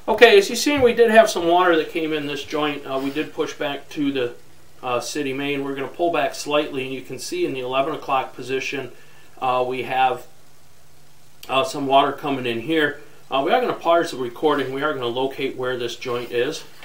Okay, as you see, we did have some water that came in this joint. We did push back to the city main. We're going to pull back slightly, and you can see in the 11 o'clock position we have some water coming in here. We are going to pause the recording. We are going to locate where this joint is.